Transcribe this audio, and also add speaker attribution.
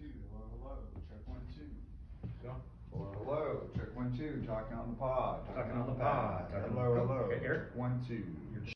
Speaker 1: 2. Hello, hello. Check 1, 2.
Speaker 2: Go.
Speaker 1: Hello, hello. Check 1, 2. Talking on the pod.
Speaker 2: Talking on the pod.
Speaker 1: Hello, hello.
Speaker 2: Okay, Eric.
Speaker 1: Check 1, 2.